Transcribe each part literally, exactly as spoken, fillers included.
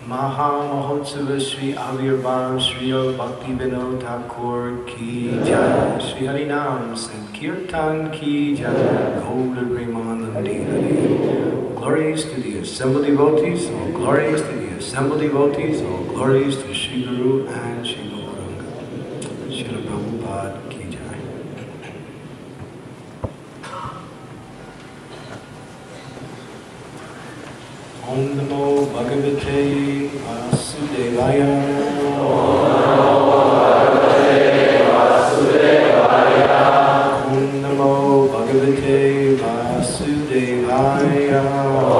Maha Mahotsava Sri Avirbhav Sri Bhakti Vinod Thakur Ki Jai, Sri Harinam Sankirtan Ki Jai, Gaura Premanandi Hari. Glories to the assembled devotees, all glories to the assembled devotees, all glories to Sri Guru and Sri Gauranga. Srila Prabhupada Ki Jai. Om Namo Bhagavate Vasudevaya. Om Namo Bhagavate Vasudevaya.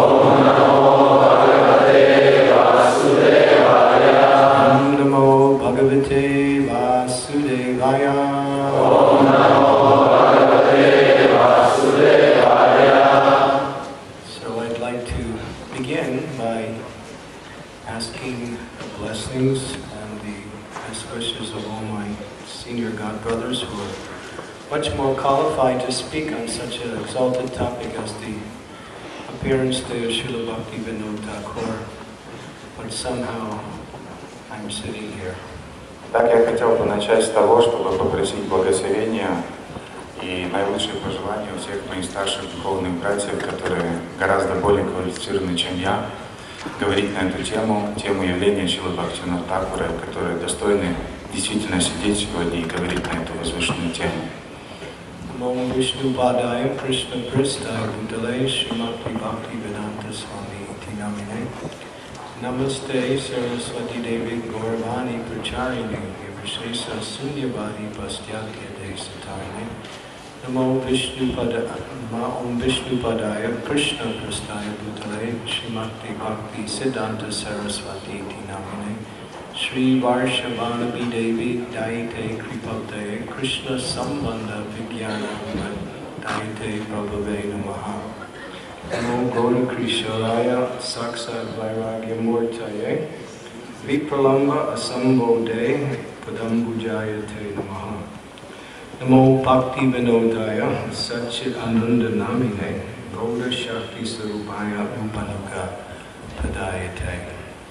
Om Namo Bhagavate Vasudevaya. Om Namo Bhagavate Vasudevaya. So I'd like to begin by asking the blessings and the best wishes of all my senior godbrothers who are much more qualified to speak on such an exalted topic as the appearance day of Srila Bhakti Vinod Thakur, but somehow I'm sitting here. Так я хотел бы начать с того, чтобы попросить благословения и наилучшие пожелания у всех моих старших духовных братьев, которые гораздо более квалифицированы, чем я, говорить на эту тему, тему явления Шрилы Бхактивинода Тхакура, которые достойны действительно сидеть сегодня и говорить на эту возвышенную тему. Om Vishnu Padaya Krishna Pristaya Bhutale Srimati Bhaktivedanta Swami Iti Namine Namaste Saraswati Devi Gauravani Pracharini Nirvishesa Sunyavadi Pastyatya Desatarine Namo Vishnu Padaya Om Vishnu Padaya Krishna Pristaya Bhutale Srimati Bhakti Siddhanta Saraswati Iti Namine Shri Varshavanabi Devi Daite Kripate Krishna Sambandha Vigyana Daite Prabhave Namaha Namo Gaura Krisharaya Saksat Vairagya Murtaye Vipralamba Asambodhe Padambujayate Namaha Namo Bhakti Vinodaya Satchit Ananda Namine Gaura Shakti Sarupaya Upanaka Padayate.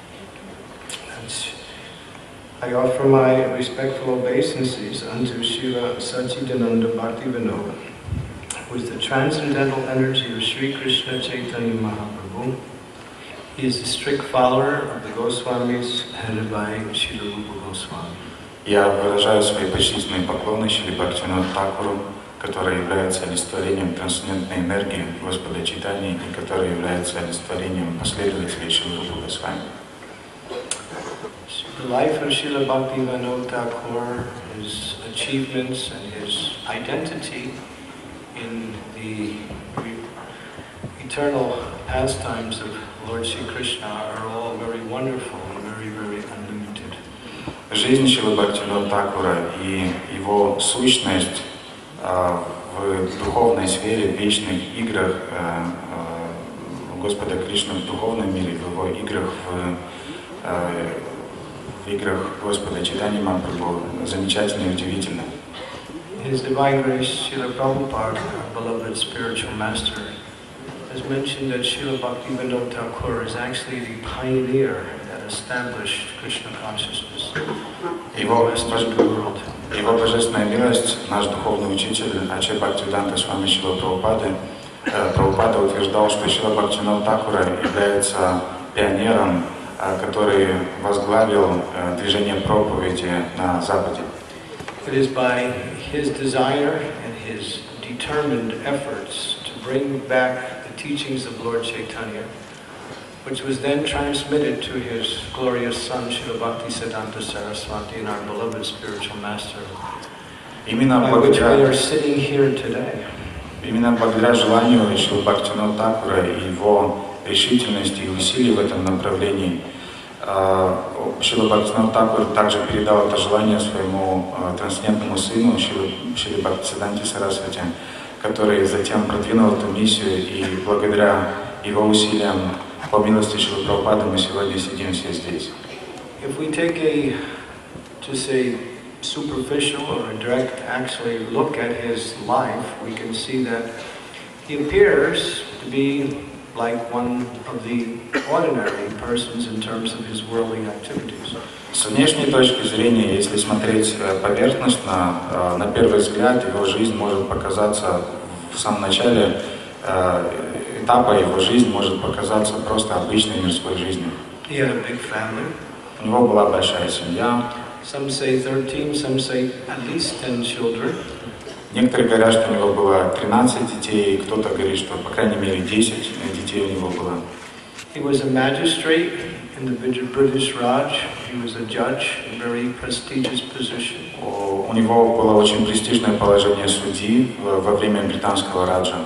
I offer my respectful obeisances unto Srila Satchidananda Bhaktivinoda, who is the transcendental energy of Sri Krishna Chaitanya Mahaprabhu. He is the strict follower of the Goswamis, headed by Srila Rupa Goswami. Я выражаю свои почтительные поклоны Шриле Бхактивиноду Тхакуру, который является олицетворением трансцендентной энергии Господа Чайтаньи и который является олицетворением последователей Шрилы Рупы Госвами. The life of Srila Bhakti Vinod Thakur, his achievements and his identity in the eternal pastimes of Lord Sri Krishna are all very wonderful and very, very unlimited. Жизнь Шрилы Бхактивинода Тхакура и его сущность э, в духовной сфере, в вечных играх э, э, Господа Кришны в духовном мире, в его играх в э, в играх Господа Чайтаньи Махапрабху замечательно и удивительно. His Divine Grace, Srila Prabhupada, our beloved spiritual master, has mentioned that Srila Bhakti Vinod Thakur is actually the pioneer that established Krishna consciousness in the Western world. Его божественная милость, наш духовный учитель, Ачарья Бхактивиданта Свами Шрила Прабхупады, Прабхупада утверждал, что Шрила Бхактивинода Тхакура является пионером, который возглавил движение проповеди на Западе. It is by his desire and his determined efforts to bring back the teachings of Lord Chaitanya, which was then transmitted to his glorious son, Srila Bhaktisiddhanta Saraswati, and our beloved spiritual master, Именно by which we благодаря, are sitting here today. именно благодаря желанию Шрилы Бхактивинода Тхакура и его решительности и усилий в этом направлении, Шрила Бхактивинод Тхакур также передал это желание своему трансцендентному сыну Шриле Бхактисиддханте Сарасвати, который затем продвинул эту миссию, и благодаря его усилиям, по милости Шрилы Прабхупады, мы сегодня сидим все здесь. If we take a, just a superficial or a direct actually look at his life, we can see that he appears to be like one of the ordinary persons in terms of his worldly activities. С внешней точки зрения, если смотреть поверхностно, на первый взгляд его жизнь может показаться в самом начале этапа его жизни может показаться просто обычной мирской жизнью. He had a big family. У него была большая семья. Some say thirteen, some say at least ten children. Некоторые говорят, что у него было тринадцать детей, кто-то говорит, что по крайней мере десять детей у него было. He was a magistrate in the British Raj. He was a judge, a very prestigious position. У него было очень престижное положение судьи во время британского раджа.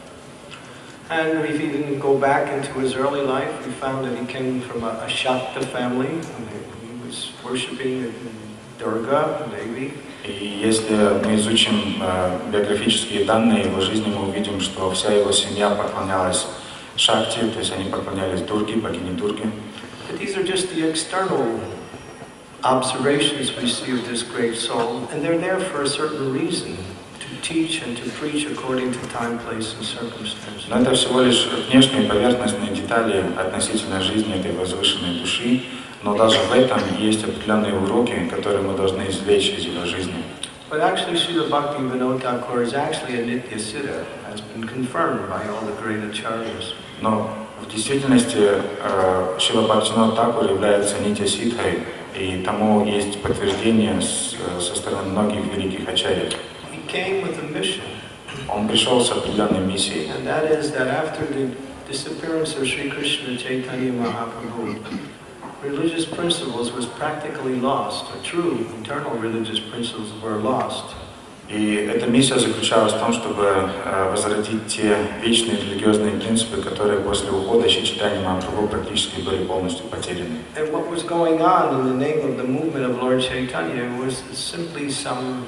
And if he didn't go back into his early life, we found that he came from a, a Shakta family. He was worshipping Durga, Devi. И если мы изучим э, биографические данные его жизни, мы увидим, что вся его семья поклонялась Шакти, то есть они поклонялись Дурге, богине Дурге. But these are just the external observations we see of this great soul, and they're there for a certain reason. Teach and to preach according to time, place, and circumstance. Но это всего лишь внешние поверхностные детали относительно жизни этой возвышенной души, но даже в этом есть определенные уроки, которые мы должны извлечь из его жизни. But actually, Srila Bhaktivinoda Thakur is actually a Nitya Siddha, has been confirmed by all the great acharyas. Но в действительности Шрила Бхактивинода Тхакур является Нитья Сиддхой, и тому есть подтверждение со стороны многих великих ачарьев. Came with a mission. Он пришел с определенной миссией. And that is that after the disappearance of Sri Krishna Chaitanya Mahaprabhu, religious principles was practically lost. The true internal religious principles were lost. И эта миссия заключалась в том, чтобы возродить те вечные религиозные принципы, которые после ухода Шри Чайтаньи Махапрабху практически были полностью потеряны. And what was going on in the name of the movement of Lord Chaitanya was simply some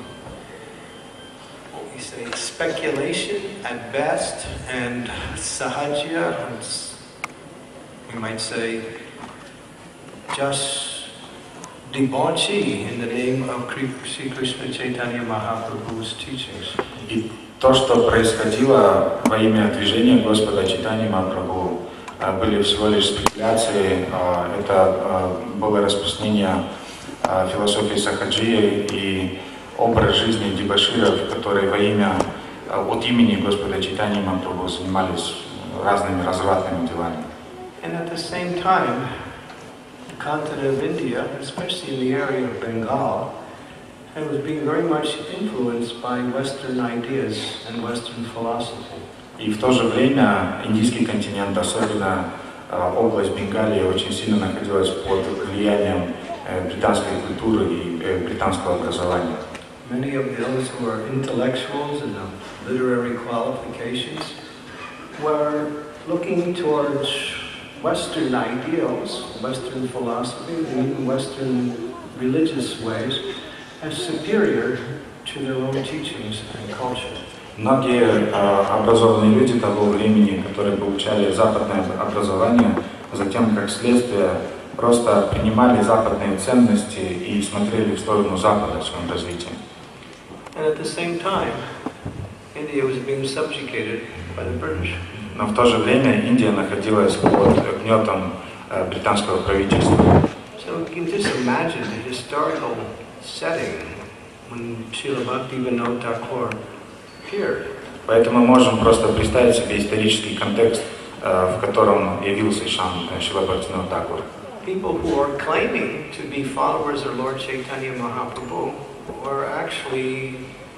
say speculation at best, and sahajya, we might say, just debauchery in the name of Sri Krishna Chaitanya Mahaprabhu's teachings. И то, что происходило во имя движения Господа Чайтаньи Махапрабху, были всего лишь спекуляции, это было распространение философии сахаджии и образ жизни дебоширов, которые во имя, от имени Господа Чайтаньи Махапрабху занимались разными развратными делами. And at the same time, the continent of India, especially in the area of Bengal, it was being very much influenced by Western ideas and Western philosophy. И в то же время индийский континент, особенно область Бенгалии, очень сильно находилась под влиянием британской культуры и британского образования. Many of those who were intellectuals and of literary qualifications were looking towards Western ideals, Western philosophy, and even Western religious ways as superior to their own teachings and culture. Многие э, образованные люди того времени, которые получали западное образование, затем, как следствие, просто принимали западные ценности и смотрели в сторону Запада в своем развитии. And at the same time, India was being subjugated by the British. Но в то же время Индия находилась под гнетом э, британского правительства. So you can just imagine the historical setting when Srila Bhaktivinoda Thakur appeared. Поэтому мы можем просто представить себе исторический контекст, э, в котором явился сам Шрила Бхактивинода Тхакур. People who are claiming to be followers of Lord Chaitanya Mahaprabhu were actually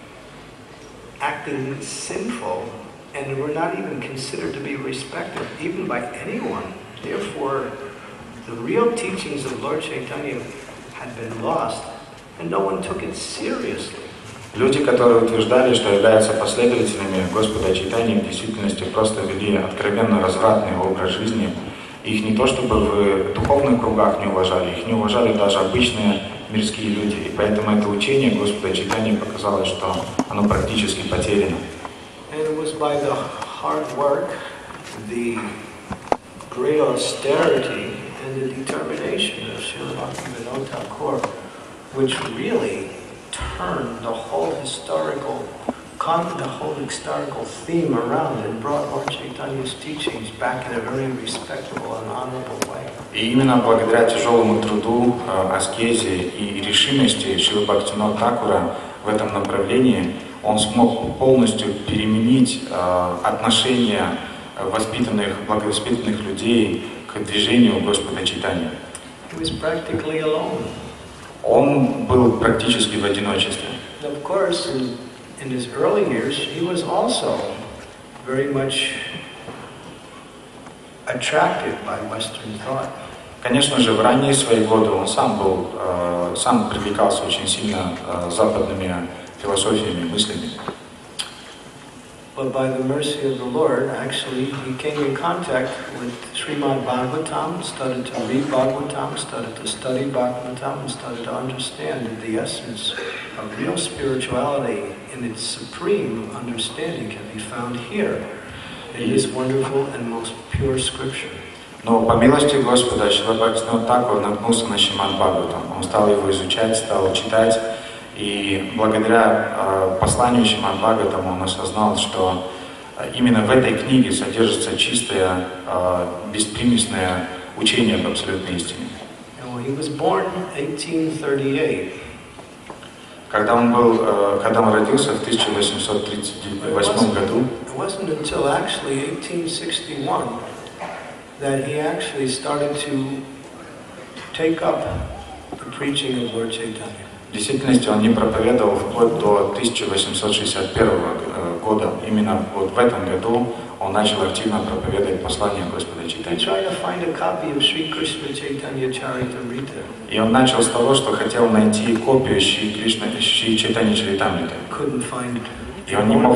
acting sinful and were not even considered to be respected even by anyone. Therefore, the real teachings of Lord Chaitanya had been lost and no one took it seriously. Люди, которые утверждали, что являются последователями Господа Чайтаньи, в действительности просто вели откровенно развратный образ жизни. Их не то чтобы в духовных кругах не уважали, их не уважали даже обычные мирские люди. И поэтому это учение Господа Чайтаньи показалось, что оно практически потеряно. And it was by the hard work, the great austerity, and the determination of Srila Bhaktivinoda Thakur, which really turned the whole historical caught the whole historical theme around and brought Lord Chaitanya's teachings back in a very respectable and honorable way. И именно благодаря тяжелому труду, аскезе и решимости Шрилы Бхактивинода Thakura в этом направлении он смог полностью переменить отношение воспитанных, благовоспитанных людей к движению Господа Чайтаньи. He was practically alone. Он был практически в одиночестве. And of course, in, in his early years, he was also very much attracted by Western thought. Конечно же, в ранние свои годы он сам был, э, сам привлекался очень сильно э, западными философиями, мыслями. But by the mercy of the Lord, actually, he came in contact with Srimad Bhagavatam, started to read Bhagavatam, started to study Bhagavatam, and started to understand that the essence of real spirituality in its supreme understanding can be found here, in this wonderful and most pure scripture. Но по милости Господа Шрила Бхактивинода Thakura наткнулся на Шримад Бхагаватам. Он стал его изучать, стал читать. И благодаря э, посланию Шримад Бхагаватам он осознал, что э, именно в этой книге содержится чистое, э, беспримесное учение об абсолютной истине. He was born in eighteen thirty-eight. Когда он был, э, когда он родился в тысяча восемьсот тридцать восьмом году, it wasn't until actually eighteen sixty-one that he actually started to take up the preaching of Lord Chaitanya. В действительности он не проповедовал вплоть до тысяча восемьсот шестьдесят первого года. Именно вот в этом году он начал активно проповедовать послание Господа Чайтаньи. И он начал с того, что хотел найти копию Шри Кришна, Шри Чайтаньи Чаритамриты. И он не мог...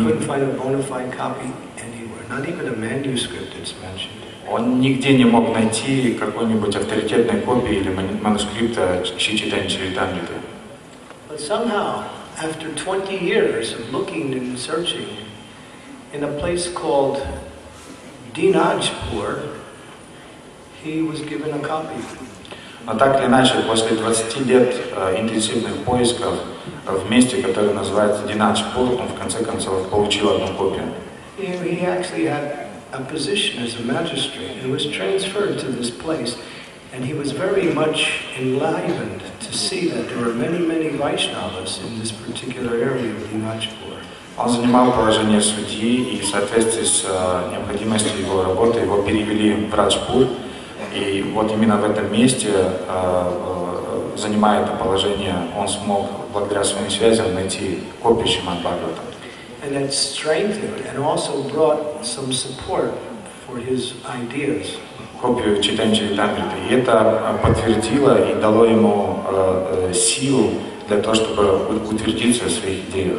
Он нигде не мог найти какой-нибудь авторитетной копии или манускрипта Шри Чайтаньи Чаритамриты. But somehow, after twenty years of looking and searching, in a place called Dinajpur, he was given a copy. Но так или иначе, после двадцати лет э, интенсивных поисков в месте, которое называется Динаджпур, он в конце концов получил одну копию. He, he actually had a position as a magistrate and was transferred to this place, and he was very much enlivened to see that there were many, many Vaishnavas in this particular area of Dinajpur. Он занимал положение судьи, и в соответствии с э, необходимостью его работы его перевели в Раджпур, и вот именно в этом месте, э, э, занимая это положение, он смог благодаря своим связям найти копию Шримад Бхагаватам. And that strengthened and also brought some support for his ideas. Копию Чайтаньи Чаритамриты. И это подтвердило и дало ему э, э, силу для того, чтобы утвердиться в своих идеях.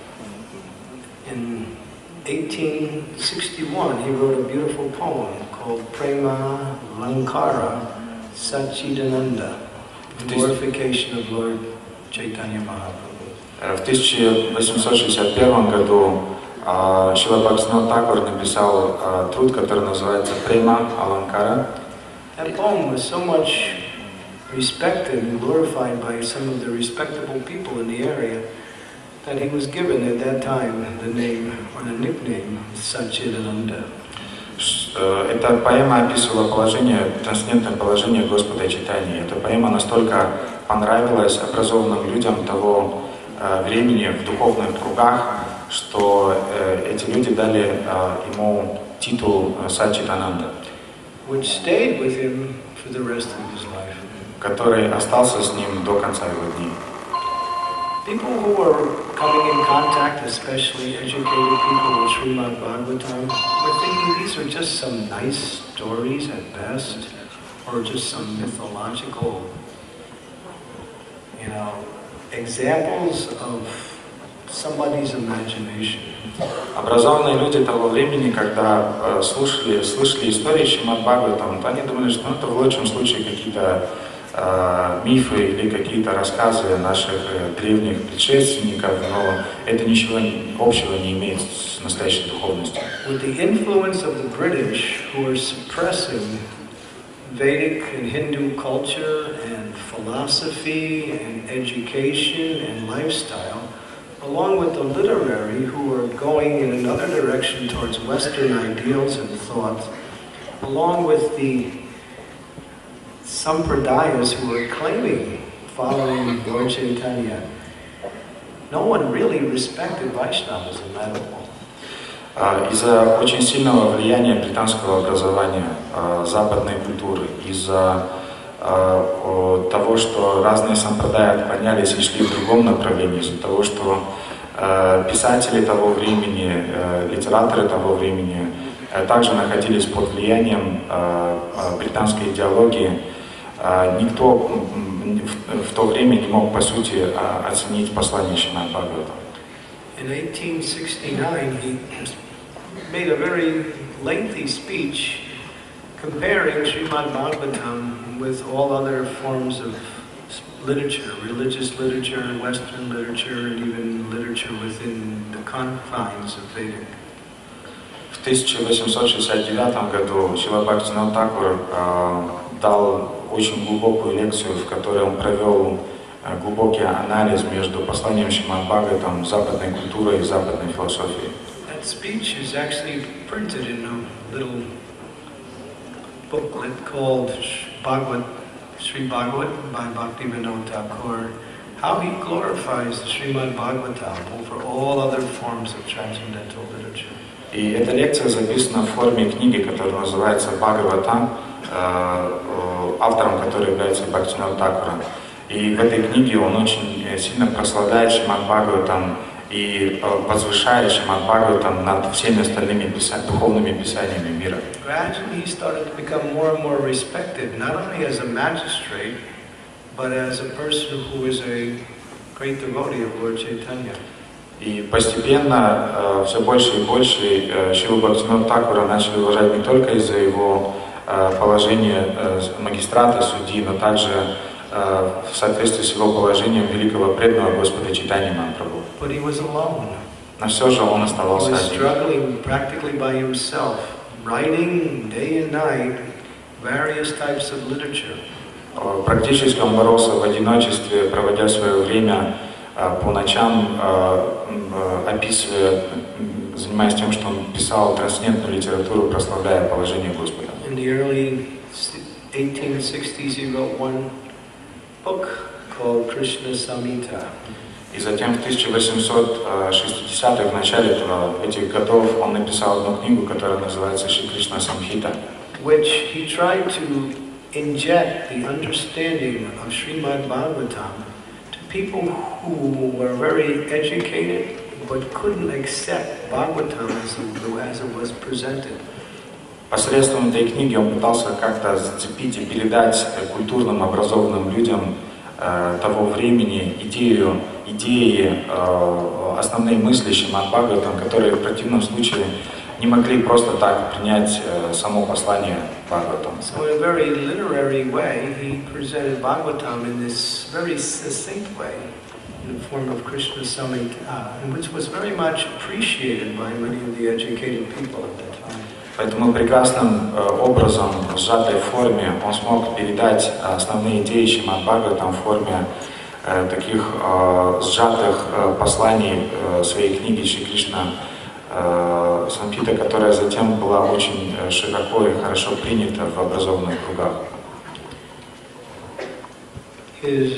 In eighteen sixty-one, he wrote a beautiful poem called Prema Lankara Satchidananda, the glorification of Lord Chaitanya Mahaprabhu. В тысяча восемьсот шестьдесят первом году uh, Шрила Бхактивинода Thakura написал uh, труд, который называется «Према Аланкара». That poem was so much respected and glorified by some of the respectable people in the area that he was given at that time the name or the nickname Satchidananda. Эта поэма описывала положение, трансцендентное положение Господа Чайтаньи. Эта поэма настолько понравилась образованным людям того времени в духовных кругах, что э, эти люди дали э, ему титул Саччидананда, который остался с ним до конца его дней. People who were coming in contact, especially educated people with Srimad Bhagavatam, were thinking these are just some nice stories at best, or just some mythological, you know, examples of somebody's imagination. Образованные люди того времени, когда э, слушали, слышали истории Шримад Бхагаватам, то они думали, что ну, это в лучшем случае какие-то э, мифы или какие-то рассказы наших э, древних предшественников, но это ничего общего не имеет с настоящей духовностью. With the influence of the British, who are suppressing Vedic and Hindu culture and philosophy and education and lifestyle, along with the literary who are going in another direction towards Western ideals and thought, along with the Sampradayas who are claiming following Lord Chaitanya, no one really respected Vaishnavism at all. Из-за очень сильного влияния британского образования, западной культуры, из-за того, что разные сампрадайи отклонялись и шли в другом направлении, из-за того, что писатели того времени, литераторы того времени также находились под влиянием британской идеологии, никто в то время не мог, по сути, оценить послание Шримад Бхагаватам. In eighteen sixty-nine, he made a very lengthy speech comparing Srimad Bhagavatam with all other forms of literature, religious literature, Western literature, and even literature within the confines of Vedic. В тысяча восемьсот шестьдесят девятом году Шрила Бхактивинода Тхакур э, дал очень глубокую лекцию, в которой он провел э, глубокий анализ между посланием Шримад Бхагаватам, западной культурой и западной философией. That speech is actually printed in a little booklet called Bhagavad, Sri Bhagavat by Bhaktivinoda Thakur, how he glorifies the Srimad Bhagavatam over all other forms of transcendental literature. И эта лекция записана в форме книги, которая называется «Бхагаватам», автором которой является Бхактивинода Тхакур. И в этой книге он очень сильно прославляет Шримад Бхагаватам и возвышает Шримад Бхагаватам над всеми остальными писа- духовными писаниями мира. Gradually he started to become more and more respected, not only as a magistrate, but as a person who is a great devotee of Lord Chaitanya. И постепенно э, все больше и больше э, Шрилу Бхактивинода Тхакура начали уважать не только из-за его э, положения э, магистрата, судьи, но также э, в соответствии с его положением великого преданного Господа Чайтаньи Махапрабху. But he was alone. Но все же он He оставался was один. struggling practically by himself, writing day and night various types of literature. Э, Практически он боролся в одиночестве, проводя свое время э, по ночам, э, э, описывая, м, занимаясь тем, что он писал трансцендентную литературу, прославляя положение Господа. In the early eighteen sixties he wrote one book called Krishna Samhita. И затем в тысяча восемьсот шестидесятых, в начале этих годов, он написал одну книгу, которая называется «Шри Кришна Самхита», which he tried to inject the understanding of Srimad Bhagavatam to people who were very educated but couldn't accept Bhagavatam as it, as it was presented. Посредством этой книги он пытался как-то зацепить и передать культурным, образованным людям э, того времени идею, идеи, э, основные мысли Шримад Бхагаватам, которые в противном случае не могли просто так принять э, само послание Бхагаватам. So in a very literary way, he presented Bhagavatam in this very succinct way, in the form of Krishna Samhita, which was very much appreciated by many of the educated people at that time. Поэтому прекрасным э, образом, в сжатой форме, он смог передать основные идеи Шримад Бхагаватам в форме э, таких э, сжатых э, посланий э, своей книги Шри Кришна э, Самхита, которая затем была очень э, широко и хорошо принята в образованных кругах. His,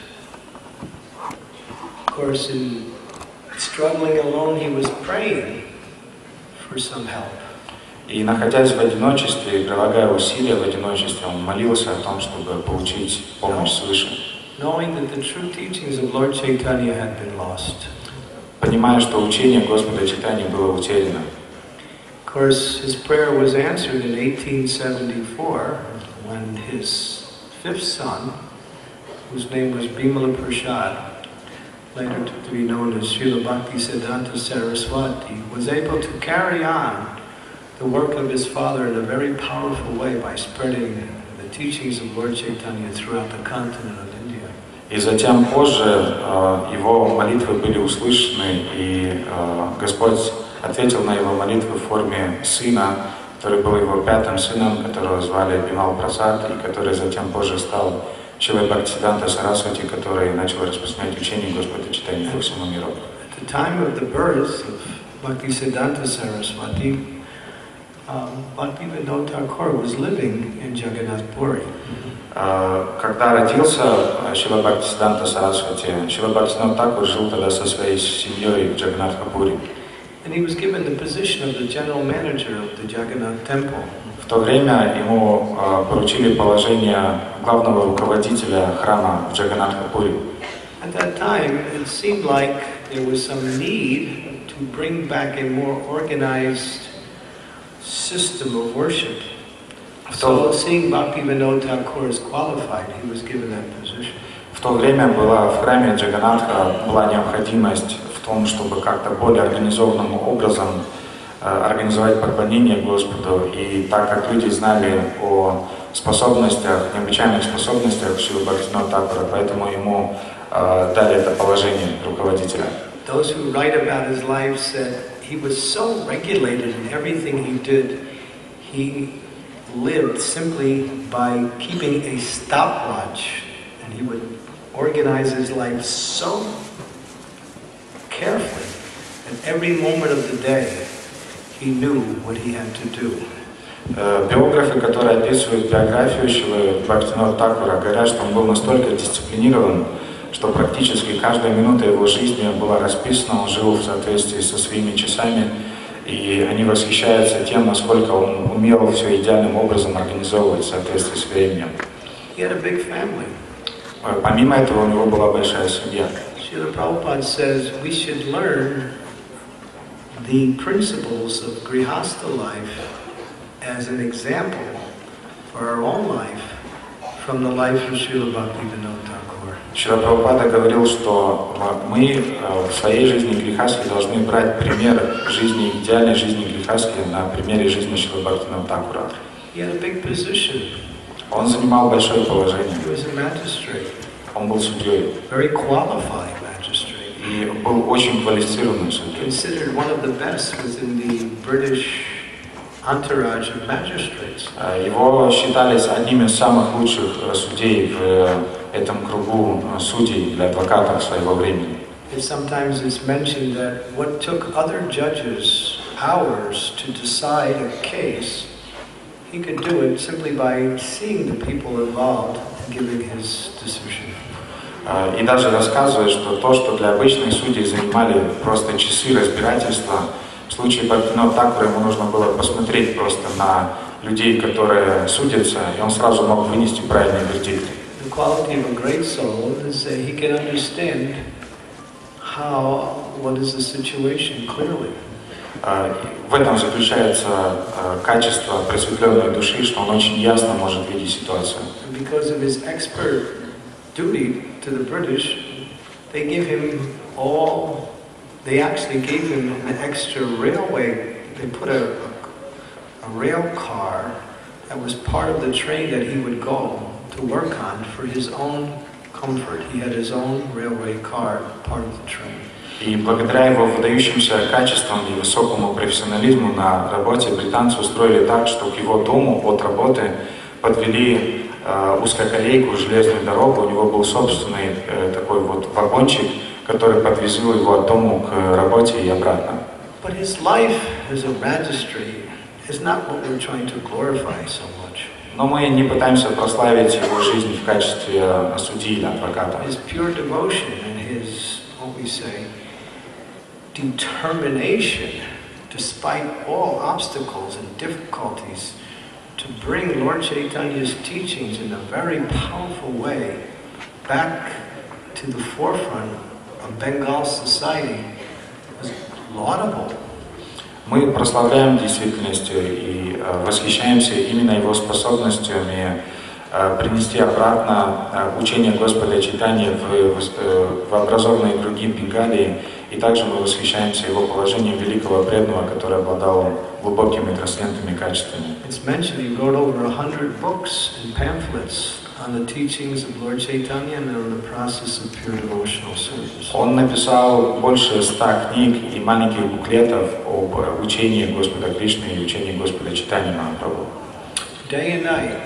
of course, in struggling alone, he was praying for some help. И находясь в одиночестве, прилагая усилия в одиночестве, он молился о том, чтобы получить помощь свыше. Knowing that the true teachings of Lord Chaitanya had been lost. Понимая, что учение Господа Чайтаньи было утеряно. Of course, his prayer was answered in eighteen seventy-four when his fifth son, whose name was Bimala Prasad, later to be known as Srila Bhaktisiddhanta Saraswati, was able to carry on the work of his father in a very powerful way by spreading the teachings of Lord Chaitanya throughout the continent of India. И затем позже э, его молитвы были услышаны, и э, Господь ответил на его молитвы в форме сына, который был его пятым сыном, которого звали Бимал Прасад, и который затем позже стал Шрилой Бхактисиддханта Сарасвати, который начал распространять учение Господа Чайтаньи по всему миру. At the time of the birth of Bhaktisiddhanta Saraswati, um, Bhaktivinoda Thakur was living in Jagannath Puri. Когда родился Шрила Бхактисиддханта Сарасвати, Шрила Бхактивинода Тхакур жил тогда со своей семьей в Джаганнатхапури. And he was given the position of the general manager of the Jagannath temple. В то время ему поручили положение главного руководителя храма в Джаганнатхапури. At that time, it seemed like there was some need to bring back a more organized system of worship. So, seeing Bhaktivinoda Thakur is qualified, he was given that position. В то время была в храме Джаганнатха была необходимость в том, чтобы как-то более организованным образом организовать поклонение Господу, и так как люди знали о способностях, необычайных способностях Шрилы Бхактивинода Тхакура, поэтому ему э, дали это положение руководителя. Those who write about his life said he was so regulated in everything he did, he lived simply by keeping a stopwatch, and he would organize his life so carefully that every moment of the day he knew what he had to do. Биографы, которые описывают биографию Шрилы Бхактивинода Тхакура, говорят, что он был настолько дисциплинирован, что практически каждая минута его жизни была расписана, он жил в соответствии со своими часами, и они восхищаются тем, насколько он умел все идеальным образом организовывать в соответствии с временем. He had a big family. Помимо этого у него была большая семья. Srila Prabhupada says we should learn the principles of Grihastha life as an example for our own life from the life of Srila Bhaktivinoda Thakur. Шрила Прабхупада говорил, что мы в своей жизни грехастхи должны брать пример жизни, идеальной жизни грехастхи на примере жизни Шрилы Бхактивинода Тхакура. He had a big position. Он занимал большое положение. He was a magistrate. Он был судьей. Very qualified magistrate. И был очень квалифицированным судьей. Considered one of the best within the British entourage of magistrates. Его считались одним из самых лучших судей в этом кругу судей для адвокатов своего времени. And sometimes it's mentioned that what took other judges hours to decide a case, he could do it simply by seeing the people involved and giving his decision. И даже рассказывает, что то, что для обычных судей занимали просто часы разбирательства, в случае Бхактивинода Тхакура ему нужно было посмотреть просто на людей, которые судятся, и он сразу мог вынести правильные вердикты. The quality of a great soul is that he can understand how, what is the situation clearly. В этом заключается качество просветленной души, что он очень ясно может видеть ситуацию. Because of his expert duty to the British, they gave him all, they actually gave him an extra railway. They put a, a, a rail car that was part of the train that he would go to work on for his own comfort. He had his own railway car, part of the train. И благодаря его выдающимся качествам и высокому профессионализму на работе британцы устроили так, что к его дому от работы подвели э, узкоколейку, железную дорогу. У него был собственный э, такой вот вагончик, который подвезил его от дому к работе и обратно. But his life as a magistrate is not what we're trying to glorify so much. Но мы не пытаемся прославить его жизнь в качестве судьи или адвоката. His pure devotion and his, what we say, determination, despite all obstacles and difficulties, to bring Lord Chaitanya's teachings in a very powerful way back to the forefront of Bengal society was laudable. Мы прославляем действительностью и восхищаемся именно его способностями принести обратно учение Господа Чайтаньи в, в образованные круги Бенгалии, и также мы восхищаемся его положением великого преданного, который обладал глубокими трансцендентными качествами. It's mentioned he wrote over a hundred books and pamphlets on the teachings of Lord Chaitanya and on the process of pure devotional service. Он написал больше ста книг и маленьких буклетов об учении Господа Кришны и учении Господа Чайтаньи Махапрабху. Day and night.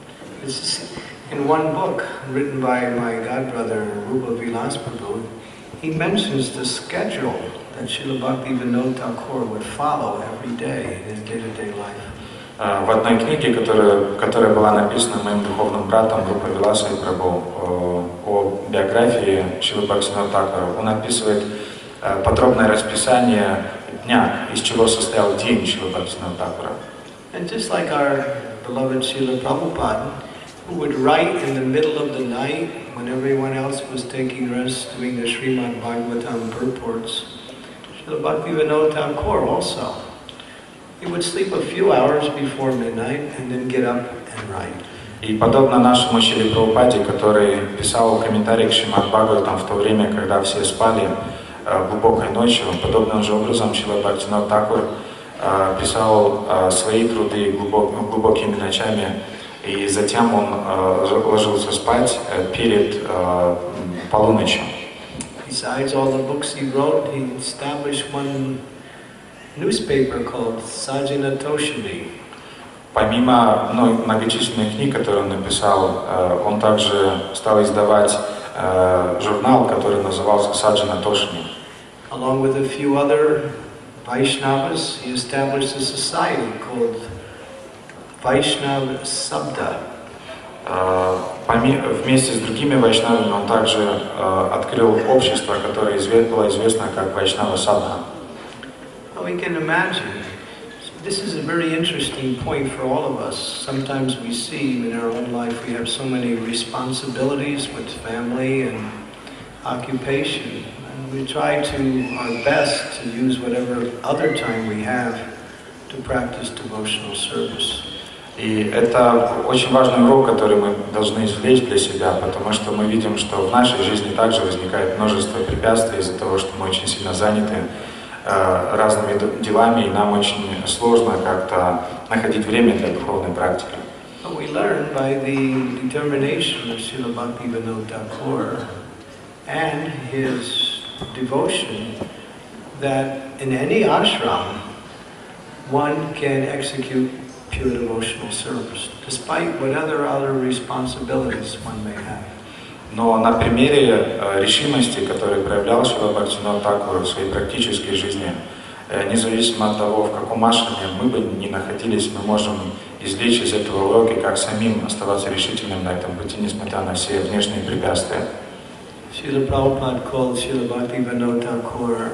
This is in one book written by my godbrother Rupa Vilas Prabhu. he mentions the schedule that Srila Bhaktivinoda Thakur would follow every day in his day-to-day life. В одной книге, которая, которая была написана моим духовным братом Рупа Виласой Прабху о биографии Шрилы Бхактивинода Thakura, он описывает подробное расписание дня, из чего состоял день Шрилы Бхактивинода Thakura. And just like our beloved Srila Prabhupada, who would write in the middle of the night when everyone else was taking rest, doing the Srimad Bhagavatam purports, Srila Bhaktivinoda Thakur also. He would sleep a few hours before midnight and then get up and write. И подобно нашему Шриле Прабхупаде, который писал комментарий к Шримад Бхагаватам в то время, когда все спали глубокой ночью, подобным же образом Шрила Бхактивинода Thakura писал свои труды глубокими ночами, и затем он ложился спать перед полуночью. Besides all the books he wrote, he established one newspaper called Sajjana Toshini. Помимо ну, многочисленных книг, которые он написал, он также стал издавать журнал, который назывался Sajjana Toshini. Along with a few other Vaishnavas, he established a society called Vaishnava Sabda. Вместе с другими вайшнавами он также открыл общество, которое было известно как Вайшнава Сабха. We can imagine. This is a very interesting point for all of us. Sometimes we see in our own life we have so many responsibilities with family and occupation. And we try to our best to use whatever other time we have to practice devotional service. И это очень важный урок, который мы должны извлечь для себя, потому что мы видим, что в нашей жизни также возникает множество препятствий из-за того, что мы очень сильно заняты разными делами, и нам очень сложно как-то находить время для духовной практики. We learn by the determination of Srila Bhaktivinoda Thakur and his devotion that in any ashram one can execute pure devotional service, despite whatever other responsibilities one may have. Но на примере решимости, которую проявлял Шрила Бхактивинода Thakura в своей практической жизни, независимо от того, в каком ашраме мы бы ни находились, мы можем извлечь из этого уроки, как самим оставаться решительным на этом пути, несмотря на все внешние препятствия. Srila Prabhupada called Srila Bhaktivinoda Thakur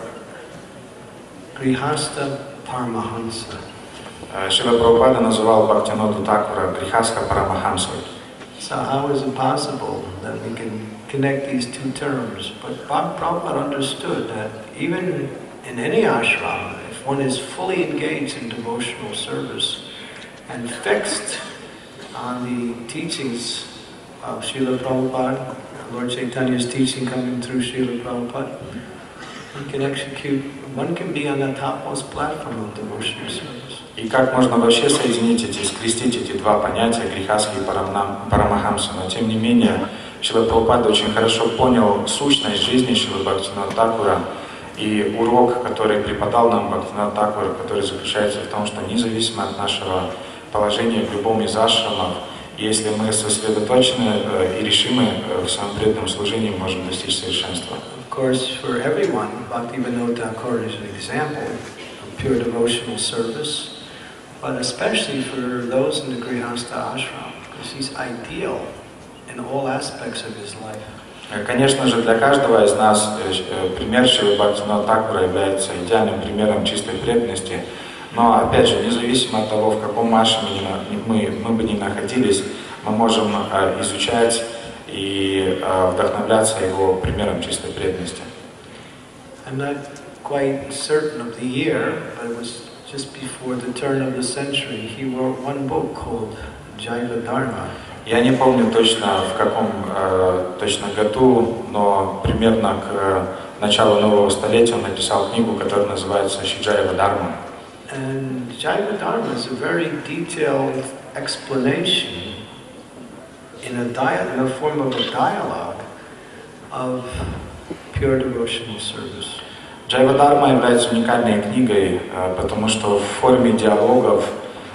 Grihastha Paramahamsa. Шрила Прабхупада называл Бхактивиноду Thakura Грихастха Парамахамсой. So how is it possible that we can connect these two terms? But Prabhupada understood that even in any ashram, if one is fully engaged in devotional service and fixed on the teachings of Srila Prabhupada, Lord Chaitanya's teaching coming through Srila Prabhupada, one can execute, one can be on the topmost platform of devotional service. И как можно вообще соединить эти, скрестить эти два понятия, грихастха и парамахамса, но тем не менее Шрила Прабхупада очень хорошо понял сущность жизни Шрилы Бхактивинода Thakura и урок, который преподал нам Бхактивинода Thakura, который заключается в том, что независимо от нашего положения в любом из ашрамов, если мы сосредоточены и решимы в своем преданном служении, мы можем достичь совершенства. Of course, for everyone, Bhaktivinoda Thakur is an example of pure devotional service. But especially for those in the Grihastha ashram, because he's ideal in all aspects of his life. Конечно же, для каждого из нас пример Шрилы Бхактивинода Thakura является идеальным примером чистой преданности. Но, опять же, независимо от того, в каком ашраме мы, мы бы ни находились, мы можем изучать и вдохновляться его примером чистой преданности. I'm not quite certain of the year, but it was just before the turn of the century, he wrote one book called Jaiva Dharma. Я не помню точно в каком э, точно году, но примерно к началу нового столетия он написал книгу, которая называется Джайва Дharma. And Jaiva Dharma is a very detailed explanation in a dia- in a form of a dialogue of pure devotional service. Джайва Дharma является уникальной книгой, потому что в форме диалогов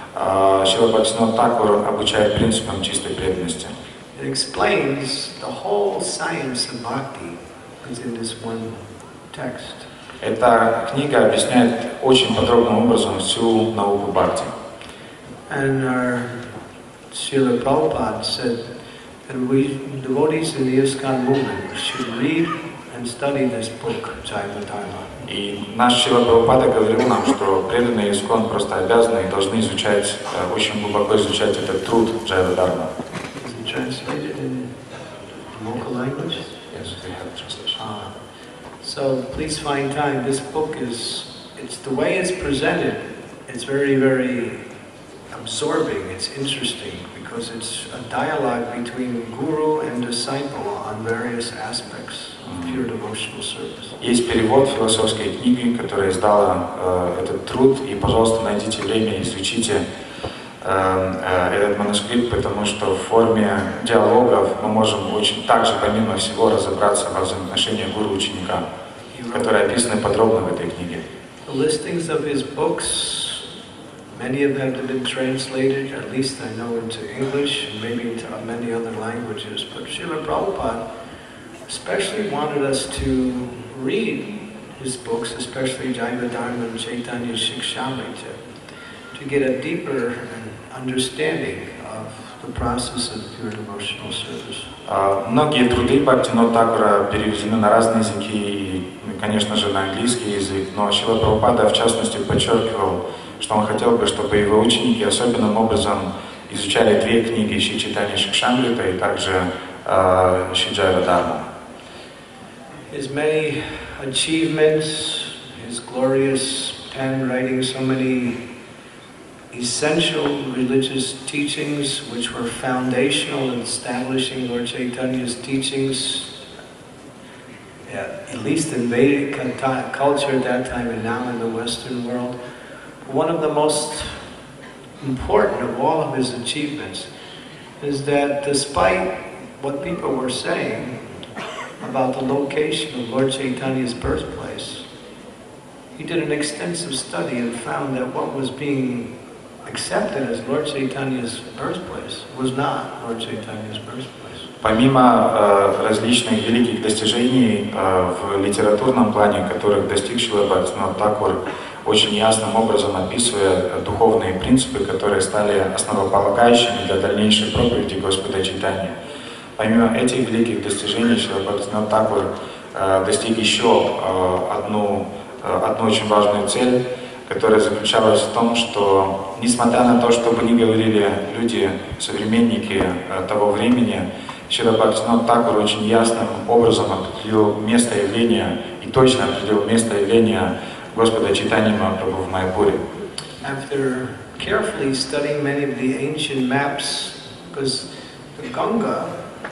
Шрила Бхактивинода Thakura обучает принципам чистой преданности. It explains the whole science of bhakti is in this one text. Эта книга объясняет очень подробным образом всю науку Бхакти. And our Srila Prabhupada said that we devotees in the ISKCON movement should read and study this book, Jaiva Dharma. И наш Шрила Прабхупада говорил нам, что преданные ИСККОН просто обязаны и должны изучать, очень глубоко изучать этот труд Джайва Дharma. Is it translated in local language? Yes, we have translation. Ah. So please find time. This book is, it's the way it's presented, it's very, very absorbing, it's interesting, because it's a dialogue between guru and disciple on various aspects of pure devotional service. Есть перевод философской книги, которая издала э, этот труд, и, пожалуйста, найдите время и изучите э, э, этот манускрипт, потому что в форме диалогов мы можем очень также, помимо всего, разобраться во взаимоотношениях гуру-ученика, которые описаны подробно в этой книге. The listings of his books, many of them have been translated, at least I know, into English and maybe into many other languages. But Srila Prabhupada especially wanted us to read his books, especially Jaiva Dharma and Chaitanya Shikshamrita, to get a deeper understanding of the process of pure devotional service. Многие труды Бхактивинода Thakura переведены на разные языки и, конечно же, на английский язык, но Шрила Прабхупада в частности подчеркивал, что он хотел бы, чтобы его ученики особенным образом изучали две книги Шри Чайтанья Шикшамрита и также uh, Шри Джайва Дharma. His many achievements, his glorious pen writing so many essential religious teachings which were foundational in establishing Lord Chaitanya's teachings, yeah, at least in Vedic culture at that time and now in the Western world. One of the most important of all of his achievements is that despite what people were saying about the location of Lord Chaitanya's birthplace, he did an extensive study and found that what was being accepted as Lord Chaitanya's birthplace was not Lord Chaitanya's birthplace. Помимо э, различных великих достижений э, в литературном плане, которых достиг Шрила Бхактивинода Thakura, очень ясным образом описывая духовные принципы, которые стали основополагающими для дальнейшей проповеди Господа Чайтаньи. Помимо этих великих достижений Шрила Бхактивинода Thakura э, достиг еще э, одну, э, одну очень важную цель, которая заключалась в том, что, несмотря на то, что бы ни говорили люди, современники э, того времени, Шрила Бхактивинода Thakura очень ясным образом определил место явления и точно определил место явления Господа Чайтаньи Махапрабху в Майяпуре. After carefully studying many of the ancient maps, because the Ganga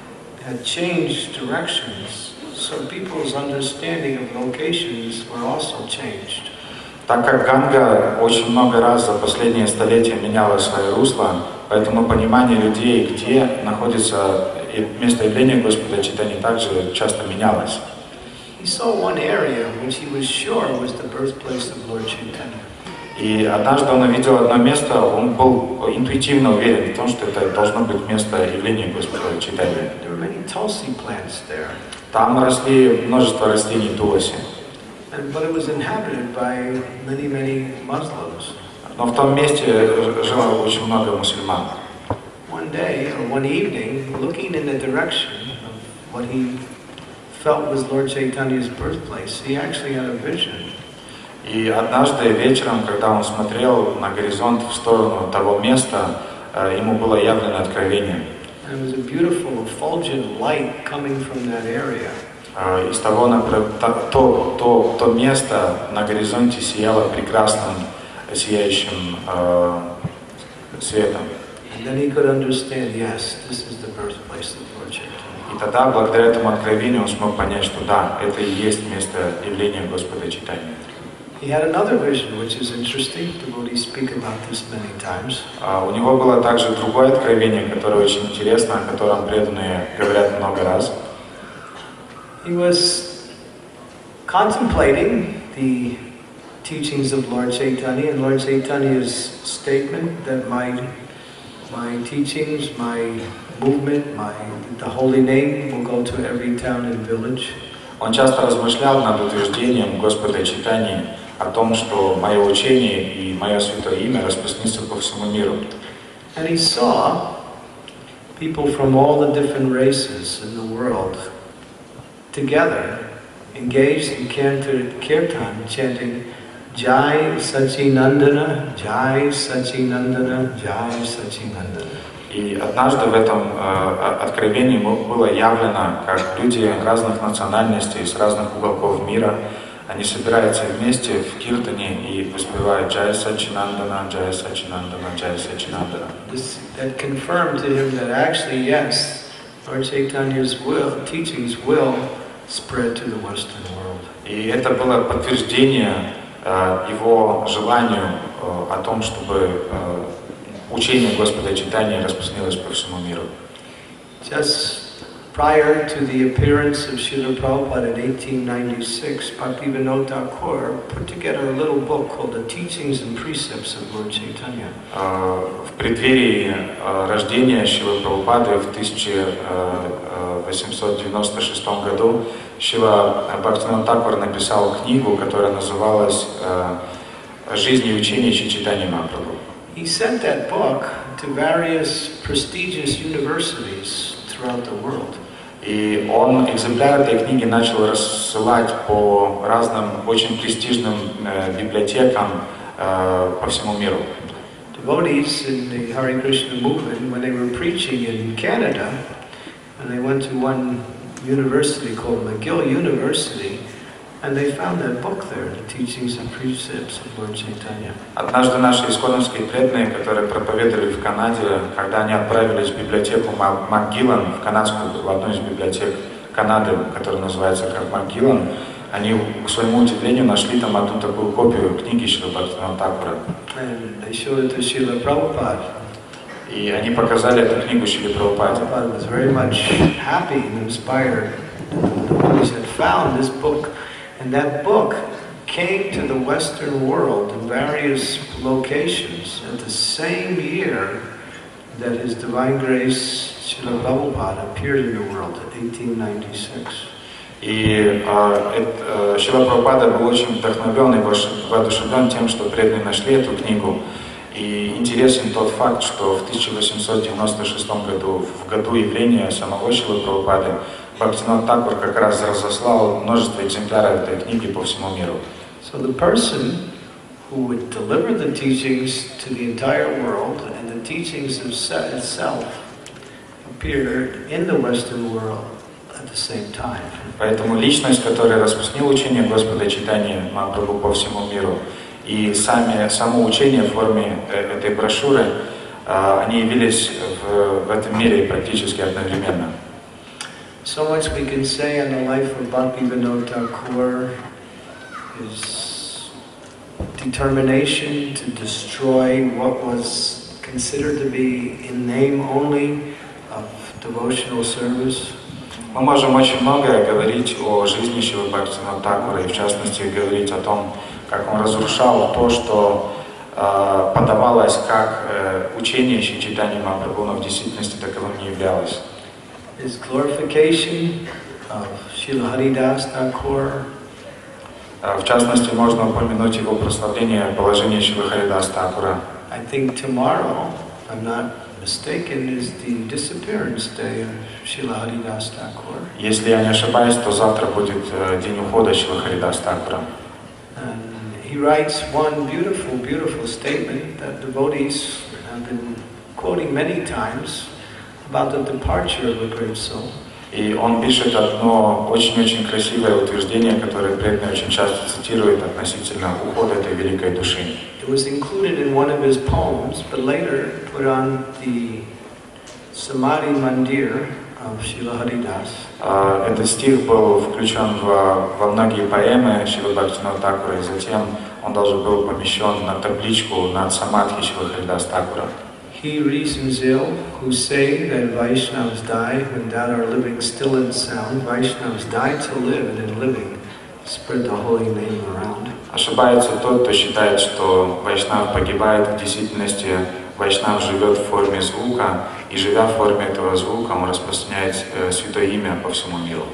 had changed directions, so people's understanding of locations were also changed. Так как Ганга очень много раз за последние столетия меняла свое русло, поэтому понимание людей, где находится место явления Господа Чайтаньи, также часто менялось. He saw one area which he was sure was the birthplace of Lord Chaitanya. И однажды он увидел одно место, он был интуитивно уверен в том, что это должно быть место явления Господа Чайтаньи. There were many tulsi plants there. Там росли множество растений туласи. And, but it was inhabited by many, many Muslims. Но в том месте жило очень много мусульман. One day or one evening, looking in the direction of what he felt was Lord Chaitanya's birthplace, he actually had a vision. И однажды вечером, когда он смотрел на горизонт в сторону того места, ему было явлено откровение. And it was a beautiful, effulgent light coming from that area. Из того, то, то, то место на горизонте сияло прекрасным, сияющим э, светом. And then he could understand, yes, this is the birthplace of Lord Chaitanya. И тогда, благодаря этому откровению, он смог понять, что да, это и есть место явления Господа Чайтаньи. He had another vision, which is interesting. Devotees speak about this many times. У него было также другое откровение, которое очень интересно, о котором преданные говорят много раз. He was contemplating the teachings of Lord Chaitanya and Lord Chaitanya's statement that my my teachings, my movement, my the holy name will go to every town and village. Он часто размышлял над утверждением Господа Чайтаньи о том, что мое учение и мое святое имя распространится по всему миру. And he saw people from all the different races in the world together, engaged in kirtan, chanting Jai Sachinandana, Jai Sachinandana, Jai Sachinandana. И однажды в этом э, откровении было явлено, как люди разных национальностей, с разных уголков мира, они собираются вместе в киртане и воспевают Джай Сачинандана, Джай Сачинандана, Джай Сачинандана. This, that confirmed to him that actually, yes, Lord Chaitanya's will, teachings will spread to the Western world. И это было подтверждение э, его желанию э, о том, чтобы э, учение Господа Чайтаньи распространилось по всему миру. Just prior to the appearance of Srila Prabhupada in eighteen ninety-six, Bhaktivinoda Thakur put together a little book called The Teachings and Precepts of Lord Chaitanya. В преддверии рождения Шрилы Прабхупады в тысяча восемьсот девяносто шестом году Шрила Бхактивинода Тхакур написал книгу, которая называлась «Жизнь и учение Шри Чайтаньи Махапрабху». He sent that book to various prestigious universities throughout the world. И он экземпляр этой книги начал рассылать по разным очень престижным э, библиотекам э, по всему миру. Devotees in the Hare Krishna movement, when they were preaching in Canada, and they went to one university called McGill University, and they found that book there, The Teachings and Precepts of Lord Chaitanya. Однажды наши исконновские преданные, которые проповедовали в Канаде, когда они отправились в библиотеку МакГиллан, в канадскую, в одну из библиотек Канады, которая называется как МакГиллан, они, к своему удивлению, нашли там одну такую копию книги Шрилы Бхактивинода Тхакура. And they showed it to Srila Prabhupada. И они показали эту книгу Шриле Прабхупаде. Prabhupada was very much happy and inspired. The devotees had found this book. And that book came to the Western world in various locations at the same year that His Divine Grace Srila Prabhupada appeared in the world in eighteen ninety-six. И э, Шрила Прабхупада был очень вдохновлен и воодушевлен тем, что преданные нашли эту книгу. И интересен тот факт, что в тысяча восемьсот девяносто шестом году, в году явления самого Шрилы Прабхупады, Бхактивинода Тхакур как раз разослал множество экземпляров этой книги по всему миру. So the person who would deliver the teachings to the entire world, and the teachings itself appeared in the Western world at the same time. Поэтому личность, которая распространила учение Господа Чайтаньи Махапрабху по всему миру, и сами, само учение в форме этой брошюры, они явились в, в этом мире практически одновременно. So much we can say on the life of Bhaktivinoda Thakur, his determination to destroy what was considered to be in name only of devotional service. Мы можем очень многое говорить о жизни Шрилы Бхактивинода Тхакура, и в частности говорить о том, как он разрушал то, что э, подавалось как э, учение Шри Чайтаньи Махапрабху, но в действительности таковым не являлось. His glorification of Srila Haridas Thakur. В частности, можно упомянуть его прославление положения Шрилы Харидас Тхакура. I think tomorrow, if I'm not mistaken, is the disappearance day of Srila Haridas Thakur. Если я не ошибаюсь, то завтра будет день ухода Шрилы Харидас Тхакура. And he writes one beautiful, beautiful statement that devotees have been quoting many times about the departure of a great soul. И он пишет одно очень-очень красивое утверждение, которое преданные очень часто цитируют относительно ухода этой великой души. It was included in one of his poems, but later put on the Samadhi Mandir of Srila Haridas. Этот стих был включен во, во многие поэмы Шрилы Бхактивинода Тхакура, и затем он должен был помещен на табличку над Самадхи Шрилы Харидас Тхакура. He reasons ill who say that Vaishnavas die when that are living still and sound. Vaishnavas die to live, and in living spread the holy name around. Ошибается тот, кто считает, что Вайшнав погибает. В действительности Вайшнав живет в форме звука, и живя в форме этого звука, он распространяет э, святое имя по всему миру.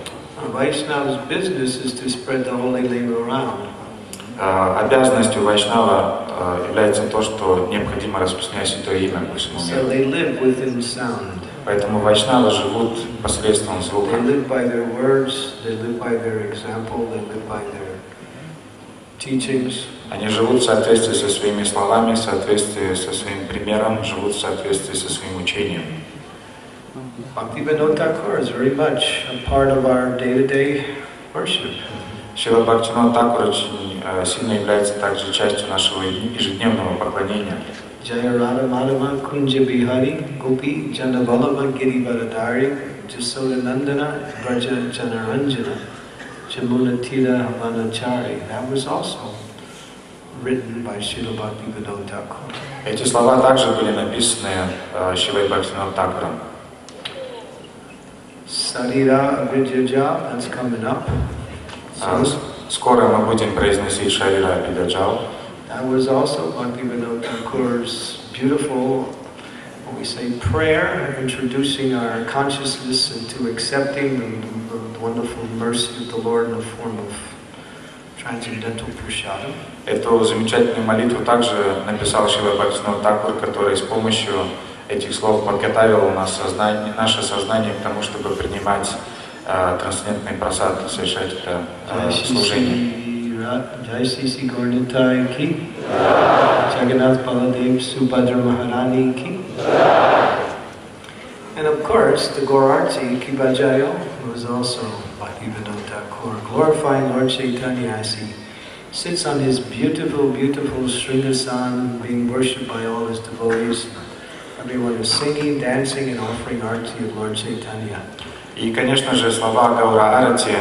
A Vaishnava's business is to spread the holy name around. Обязанностью вайшнава является то, что необходимо распространять святое имя по всему So миру. they live within sound. Поэтому вайшнавы живут посредством звука. They live by their words, they live by their example, they live by their teachings. Они живут в соответствии со своими словами, в соответствии со своим примером, живут в соответствии со своим учением. Bhaktivinoda Thakur is very much a part of our day-to-day worship. Шрила Бхактивинода Тхакур очень сильно является также частью нашего ежедневного поклонения. Jaya Radha Madhava Kunja Bihari Gopi Jana Vallabha Giri Varadari Jasoda Nandana Braja Janaranjana Jamuna Tira Havanachari. That was also written by Srila Bhaktivinoda Thakur. Эти слова также были написаны Шрилой Бхактивинодом Тхакуром. Sarira Abhijaja, that's coming up. So, скоро мы будем произносить Шарира Абхиджаджал. That was also Bhaktivinoda Thakur's beautiful, what we say, prayer, introducing our consciousness into accepting the, the wonderful mercy of the Lord in the form of transcendental prasadam. Эту замечательную молитву также написал Шрила Бхактивинод Тхакур, который с помощью этих слов подготовил нас сознание, наше сознание к тому, чтобы принимать э, трансцендентный прасад, совершать это э, служение. Jai Sisi Gaurnitai ki, Jagannath Baladev Subhadra Maharani ki. And of course, the Gaurarti ki Bajayo was also Bhaktivinoda Thakur, glorifying Lord Chaitanya as he sits on his beautiful, beautiful Sringasan, being worshipped by all his devotees. Everyone is singing, dancing, and offering arti of Lord Chaitanya. И, конечно же, слова Гаура Арати,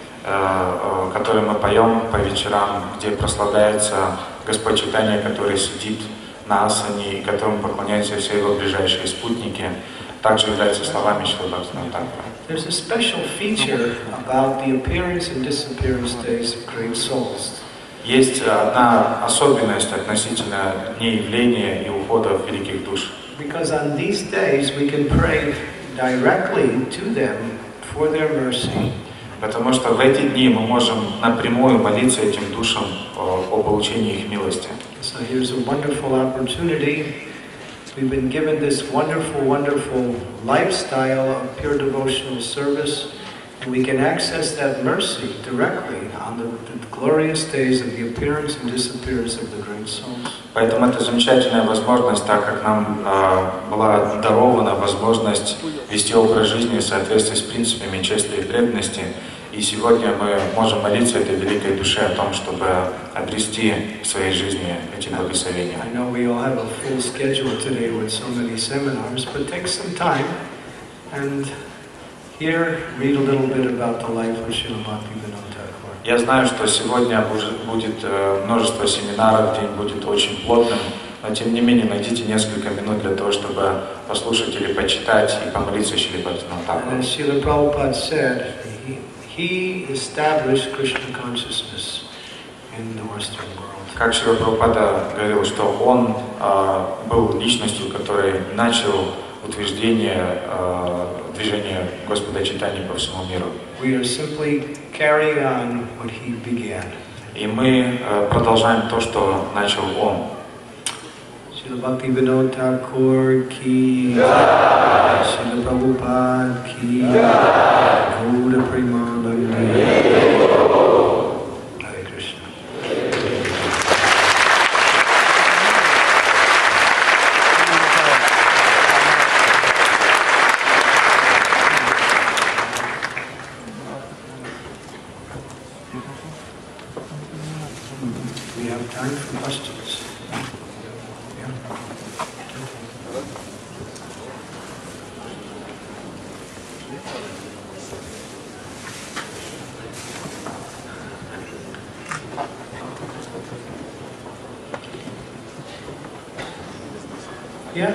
которые мы поем по вечерам, где прославляется Господь Чайтанья, который сидит на асане и которому поклоняются все его ближайшие спутники, также являются словами Шрилы Бхактивинода Тхакура. There's a special feature about the appearance and disappearance days of great souls. Есть одна особенность относительно дней явления и ухода великих душ. Because on these days we can pray directly to them for their mercy. Потому что в эти дни мы можем напрямую молиться этим душам о получении их милости. So here's a wonderful opportunity. We've been given this wonderful, wonderful lifestyle of pure devotional service, and we can access that mercy directly on the, the glorious days of the appearance and disappearance of the great souls. Поэтому это замечательная возможность, так как нам э, была дарована возможность вести образ жизни в соответствии с принципами чести и преданности. И сегодня мы можем молиться этой великой душе о том, чтобы обрести в своей жизни эти благословения. I know we all have a full schedule today with so many seminars, but take some time and here read a little bit about the life of Srila Bhaktivinoda Thakur. Я знаю, что сегодня будет множество семинаров, день будет очень плотным, но тем не менее найдите несколько минут для того, чтобы послушать или почитать и помолиться Шриле Бхактивинода Тхакуру. As Srila Prabhupada said, he, he established Krishna consciousness in the Western world. Как Шрила Прабхупада говорил, что он э, был личностью, который начал утверждение э, движения Господа Чайтаньи по всему миру. We are simply carrying on what he began. И мы э, продолжаем то, что начал он. Srila Bhaktivinoda Thakur ki jai, Srila Prabhupada ki jai, Gauda Premanande. Hare Krishna. We have time for questions. Yeah. Yeah.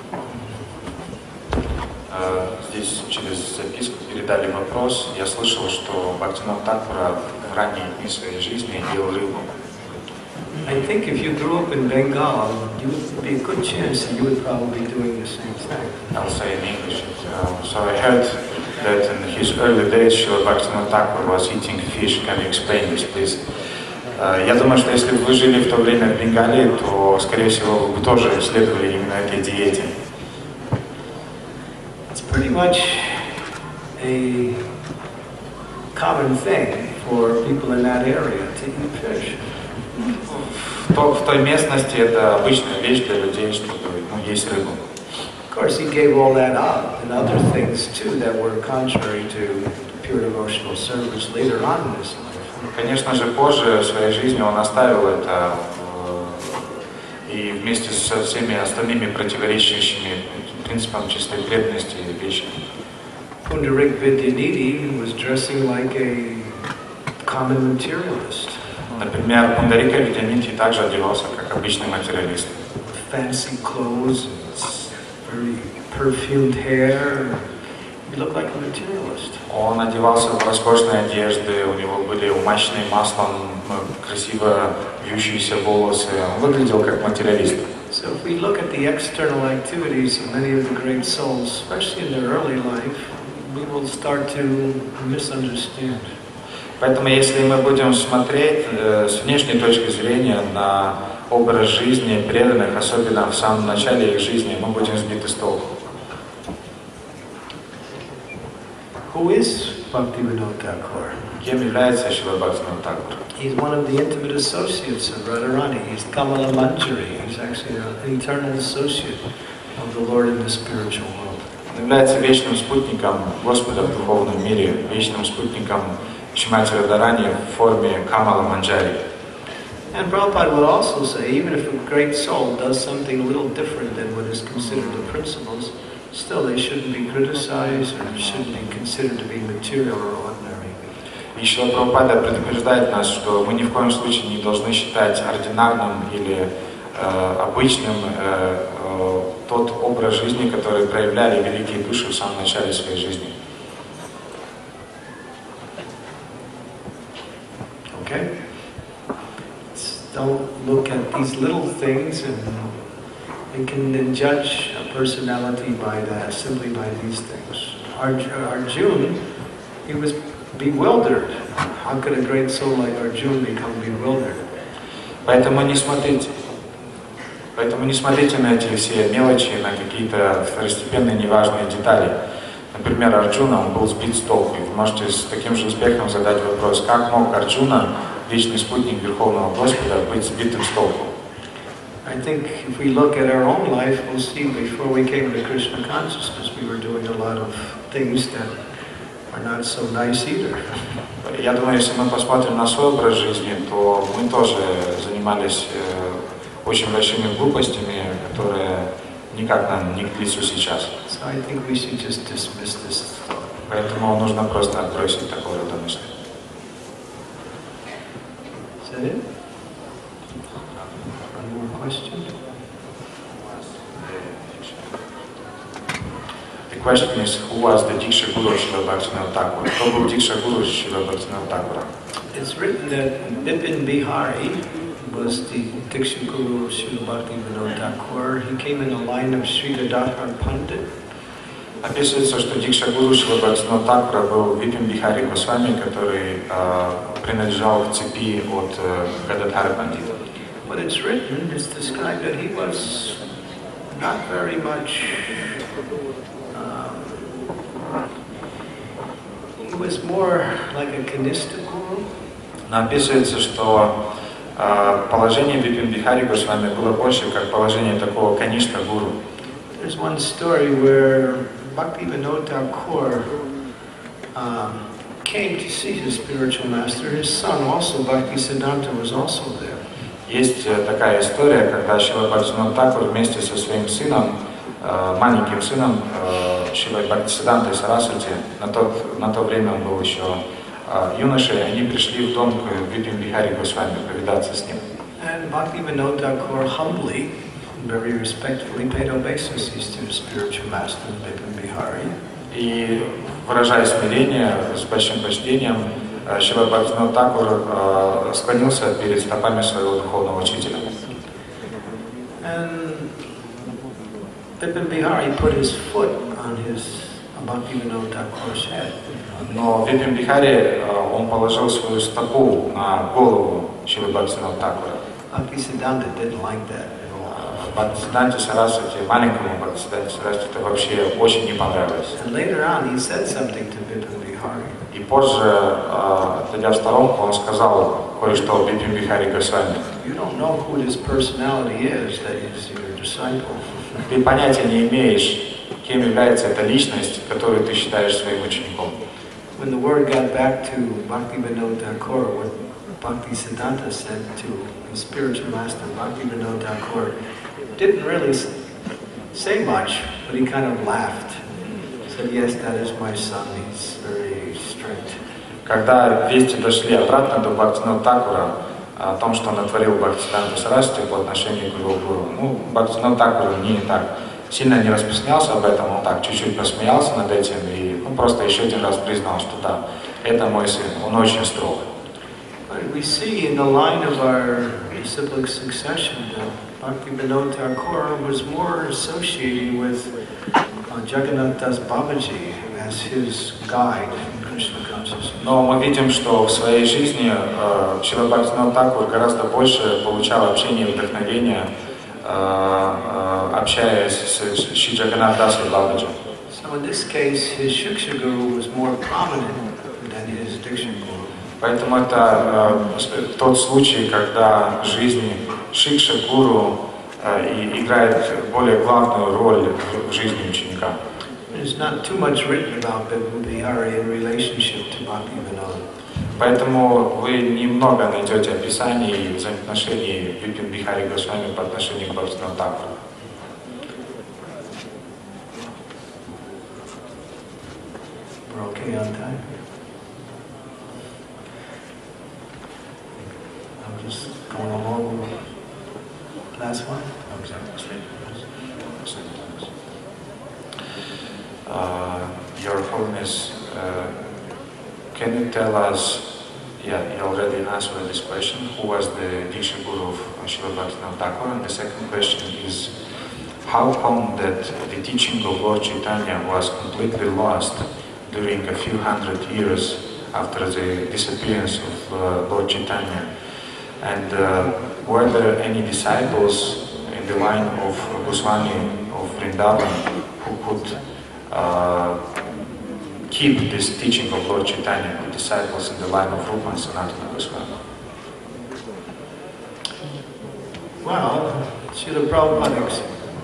Здесь через записку передали вопрос. Я слышал, что Бхактивинод Тхакур в ранние дни своей жизни ел рыбу. I think if you grew up in Bengal, you would be a good chance that you would probably be doing the same thing. I'll say in English. Uh, so I heard that in his early days Srila Bhaktivinoda Thakur was eating fish. Can you explain this, please? Я думаю, что если бы вы жили в то время в Бенгалии, то, скорее всего, вы бы тоже следовали именно этой диете. It's pretty much a common thing for people in that area to eat fish. В, то, в той местности это обычная вещь для людей, чтобы ну, есть рыбу. Of course, he gave all that up and other things too that were contrary to pure devotional service later on in his life. Конечно же, позже в своей жизни он оставил это и вместе со всеми остальными противоречащими принципам чистой преданности вещами. Pundarik Vidyanidhi was dressing like a common materialist. Например, Пундарика Видянидхи также одевался как обычный материалист. Fancy clothes, very perfumed hair. He looked like a materialist. Он одевался в роскошные одежды, у него были умащенные маслом красиво вьющиеся волосы. Он выглядел как материалист. So if we look at the external activities of many of the great souls, especially in their early life, we will start to misunderstand. Поэтому, если мы будем смотреть э, с внешней точки зрения на образ жизни преданных, особенно в самом начале их жизни, мы будем сбиты с толку. Who is Bhaktivinoda Thakur? Кем является Шрила Бхактивинода Тхакур? He's one of the intimate associates of Radharani. He's Kamala Manjari. He's actually an eternal associate of the Lord in the spiritual world. Он является вечным спутником Господа в духовном мире, вечным спутником Шримати Радхарани в форме Камала Манджари. And Prabhupada would also say, even if a great soul does something a little different than what is considered the principles, still they shouldn't be criticized or shouldn't be considered to be material or ordinary. И Шрила Прабхупада предупреждает нас, что мы ни в коем случае не должны считать ординарным или э, обычным э, э, тот образ жизни, который проявляли великие души в самом начале своей жизни. Okay? Don't look at these little things and we can then judge a personality by that, simply by these things. Arjuna, he was bewildered. How could a great soul like Arjuna become bewildered? Поэтому не смотрите, поэтому не смотрите на эти все мелочи, на какие-то второстепенные неважные детали. Например, Арджуна, он был сбит с толку. Вы можете с таким же успехом задать вопрос, как мог Арджуна, вечный спутник Верховного Господа, быть сбитым с толку? I think if we look at our own life, we'll see before we came to Krishna consciousness, we were doing a lot of things that are not so nice either. Я думаю, если мы посмотрим на свой образ жизни, то мы тоже занимались э, очень большими глупостями, которые никак нам не к лицу сейчас. So I think we should just dismiss this thought. Поэтому нужно просто отбросить такого рода мысли. Is that it? One more question? The question is, who was the Diksha Guru of Srila Bhaktivinoda Thakur? Кто был Diksha Guru Srila Bhaktivinoda Thakura? It's written that Bipin Bihari was the Diksha Guru of Srila Bhaktivinoda Thakur. He came in the line of Sri Gadadhar Pandit. Описывается, что Дикша Гуру Шрила Бхактивинода Тхакура был Випин Бихари Госвами, который э, принадлежал к цепи от э, Гададхара Пандита. But it's written, it's described that he was not very much, um, he was more like a Kanishta Guru. Но описывается, что э, положение Випин Бихари Госвами было больше как положение такого Каништа Гуру. There's one story where Bhaktivinoda Thakur um, came to see his spiritual master. His son, also Bhaktisiddhanta, was also there. Есть такая история, когда Шрила Бхактивинода Тхакур вместе со своим сыном, э, маленьким сыном, э, Шрилой Бхактисиддхантой Сарасвати, на, тот, на то время он был еще э, юношей, они пришли в дом к Випин Бихари Госвами повидаться с ним. And Bhaktivinoda Thakur humbly, very respectfully, paid obeisances to his spiritual master, Bipin Bihari. И, выражая смирение, с большим почтением, Шрила Бхактивинода Тхакур э, склонился перед стопами своего духовного учителя. And Bipin Bihari put his foot on his Bhaktivinoda Thakur's head. Но Випин Бихари, он положил свою стопу на голову Шрилы Бхактисиданта Такура. Bhaktisiddhanta didn't like that at all. Бхактисиданте Сарасвати, маленькому Бхактисиданте Сарасвати, это вообще очень не понравилось. And later on, he said something to Vipin Bihari. И позже, отойдя в сторонку, он сказал кое-что Випин Бихари Госвами. You don't know who this personality is that is your disciple. Ты понятия не имеешь, кем является эта личность, которую ты считаешь своим учеником. When the word got back to Bhaktivinoda Thakur, what Bhaktisiddhanta said to his spiritual master, Bhaktivinoda Thakur, didn't really say much, but he kind of laughed. He said, yes, that is my son, he's very strict. Когда вести дошли обратно до Бхактивинода Такура, о том, что натворил Бхактисиданта Сарасвати по отношению к его гуру, ну, Бхактивинод Такур не так сильно не распространялся об этом, он так чуть-чуть посмеялся над этим и ну, просто еще один раз признал, что да, это мой сын, он очень строг. But we see in the line of our disciplic succession that Bhaktivinoda Thakur was more associated with uh, Jagannath Das Babaji as his guide in Krishna consciousness. Но мы видим, что в своей жизни э, Шрила Бхактивинод Такур гораздо больше получал общение и вдохновение, э, э, общаясь с Шри Джаганнат Дасой Бабаджи. So in this case, his Shiksha Guru was more prominent than his Diksha Guru. Поэтому это э, тот случай, когда в жизни Шикша Гуру э, и играет более главную роль в, в жизни ученика. There's not too much written about Vipin Bihari in relationship to Bhaktivinoda. Поэтому вы немного найдете описаний взаимоотношений Випин Бихари Госвами по отношению к Бхактивиноду Такуру. We're okay on time? I'm just going along with the last one. Uh, Your Holiness, uh, can you tell us, yeah, you already answered this question, who was the Diksha Guru of Srila Bhaktivinoda Thakur? And the second question is, how come that the teaching of Lord Chaitanya was completely lost during a few hundred years after the disappearance of uh, Lord Chaitanya? And uh, were there any disciples in the line of Goswami of Vrindavan who could uh, keep this teaching of Lord Chaitanya, the disciples in the line of Rupa and Sanatana Goswami? Well, Srila Prabhupada.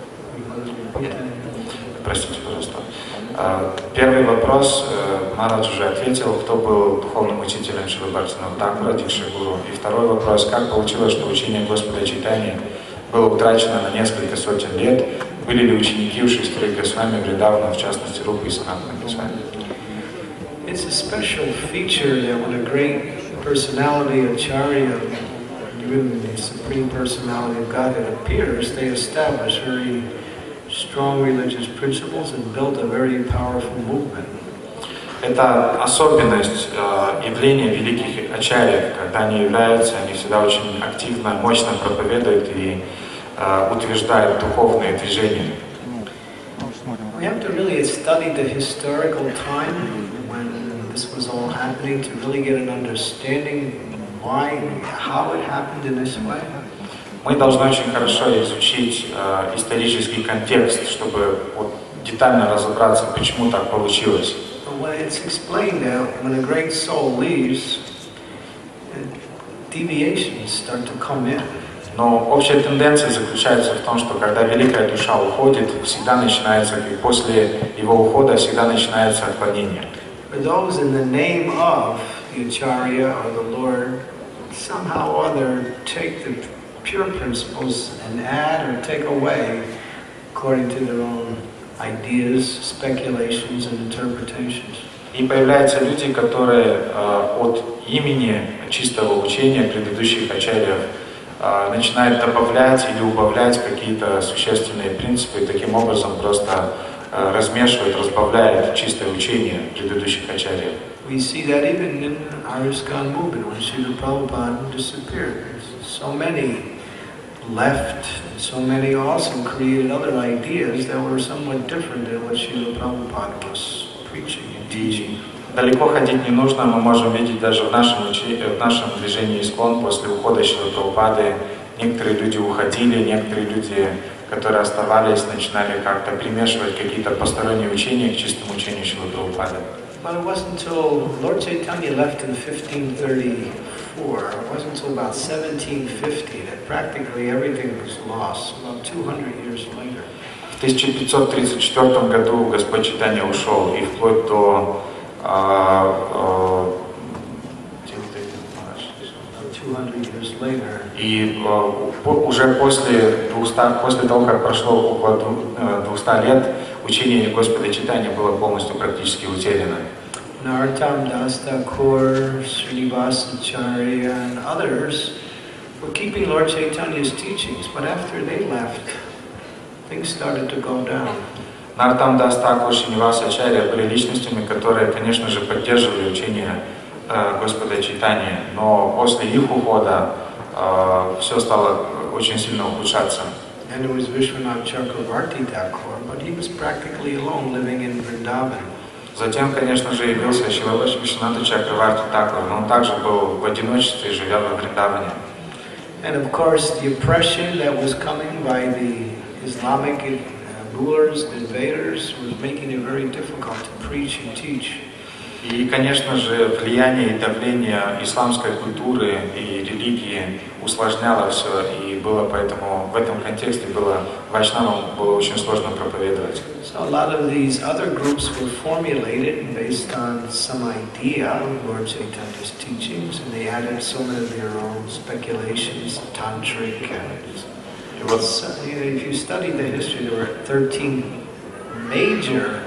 Простите, пожалуйста. Первый вопрос Марадж уже ответил, кто был духовным учителем Шрилы Бхактивинода Такура, Дикша Гуру. И второй вопрос, как получилось, что учение Господа Чайтаньи было утрачено на несколько сотен лет? Были ли ученики у шестерых Госвами Вриндавана, в частности Рупы и Санатана Госвами? It's a special feature that when a great personality, Acharya, even the Supreme Personality of Godhead appears, they establish very strong religious principles and build a very powerful movement. Это особенность э, явления великих ачарьев, когда они являются, они всегда очень активно, мощно проповедуют и э, утверждают духовные движения. We have to really study the historical time when this was all happening to really get an understanding why, how it happened in this way. Мы должны очень хорошо изучить э, исторический контекст, чтобы вот, детально разобраться, почему так получилось. When it's explained that when a great soul leaves, deviations start to come in. Но общая тенденция заключается в том, что когда великая душа уходит, всегда начинается, и после его ухода всегда начинается отклонение. For those in the name of the Acharya or the Lord, somehow or other take the pure principles and add or take away according to their own ideas, speculations and interpretations. И появляются люди, которые э, от имени чистого учения предыдущих ачарьев э, начинают добавлять или убавлять какие-то существенные принципы, и таким образом просто э, размешивают, разбавляют чистое учение предыдущих ачарьев. We see that even in our ISKCON movement, when Srila Prabhupada disappeared. So many left, and so many also created other ideas that were somewhat different than what Srila Prabhupada was preaching and teaching. Далеко ходить не нужно, мы можем видеть даже в нашем, учи... в нашем движении Искон после ухода Шрилы Прабхупады. Некоторые люди уходили, некоторые люди, которые оставались, начинали как-то примешивать какие-то посторонние учения к чистому учению Шрилы Прабхупады. But it wasn't until Lord Chaitanya left in fifteen thirty-four, it wasn't until about seventeen fifty that practically everything was lost, about two hundred years later. В тысяча пятьсот тридцать четвёртом году Господь Чайтанья ушел, и вплоть до а, а, two hundred years later, и а, по, уже после, двухсот, после того, как прошло около двухсот лет, учение Господа Чайтаньи было полностью практически утеряно. Narottam Das Thakur, Srinivasa Acharya, and others were keeping Lord Chaitanya's teachings, but after they left, things started to go down. Нароттам Дас Тхакур, Шриниваса Ачарья были личностями, которые, конечно же, поддерживали учение э, Господа Чайтаньи, но после их ухода э, все стало очень сильно ухудшаться. And it was Vishwanath Chakravarti Thakur, but he was practically alone living in Vrindavan. Затем, конечно же, явился Шрила Вишванатха Чакраварти Тхакур, но он также был в одиночестве, живя во Вриндаване. And of course, the oppression that was coming by the Islamic uh, rulers, the invaders, was making it very difficult to preach and teach. И, конечно же, влияние и давление исламской культуры и религии усложняло все, и было поэтому в этом контексте было вайшнавам было очень сложно проповедовать. So a lot of these other groups were formulated based on some idea of Lord Chaitanya's teachings, and they added so many of their own speculations, tantric, and вот, so, you know, if you study the history, there were thirteen major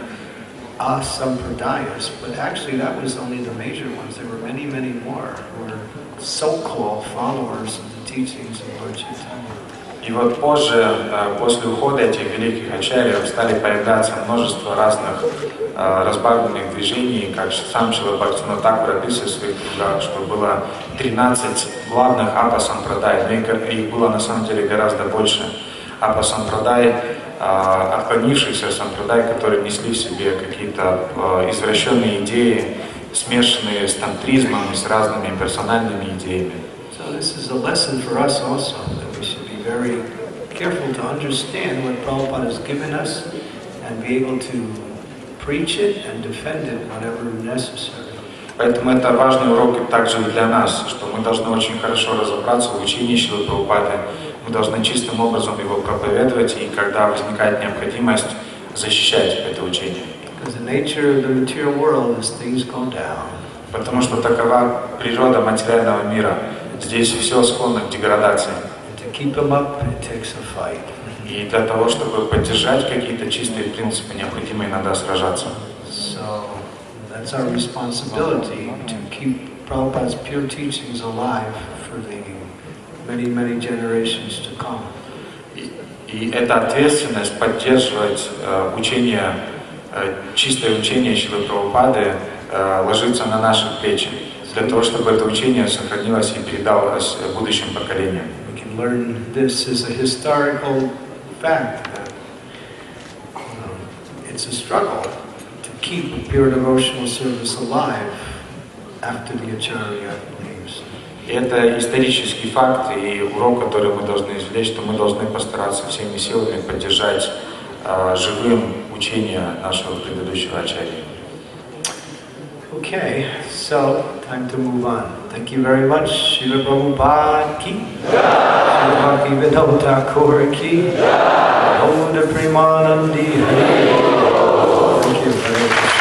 asampradayas, but actually that was only the major ones. There were many, many more who were so-called followers of the teachings of Lord Chaitanya. И вот позже, после ухода этих великих ачарьев, стали появляться множество разных разбавленных движений, как сам Шрила Бхактивинода Тхакур описывает в своих книгах, что было тринадцать главных апа-сампрадай, но их было на самом деле гораздо больше. Апа-сампрадай, отклонившихся сампрадай, которые несли в себе какие-то извращенные идеи, смешанные с тантризмом и с разными персональными идеями. So this is a lesson for us also, that we should be very careful to understand what Prabhupada has given us and be able to preach it and defend it whenever necessary. Поэтому это важный урок также и для нас, что мы должны очень хорошо разобраться в учении Шрилы Прабхупады, мы должны чистым образом его проповедовать, и когда возникает необходимость, защищать это учение. Because the nature of the material world is things go down. Потому что такова природа материального мира. Здесь все склонно к деградации. And to keep them up, it takes a fight. И для того, чтобы поддержать какие-то чистые принципы, необходимо иногда сражаться. So that's our responsibility to keep Prabhupada's pure teachings alive for the many, many generations to come. И, и эта ответственность поддерживать э, учение, э, чистое учение Шрилы Прабхупады э, ложится на наши плечи, для того, чтобы это учение сохранилось и передалось будущим поколениям. We can learn this as a historical fact that you know, it's a struggle to keep pure devotional service alive after the Acharya leaves. И это исторический факт и урок, который мы должны извлечь, что мы должны постараться всеми силами поддержать э, живым учение нашего предыдущего ачарьи. Okay, so time to move on. Thank you very much. Srila Prabhupada ki, Srila Bhaktivinoda Thakur ki, Om Premanandi Hari. Thank you very much.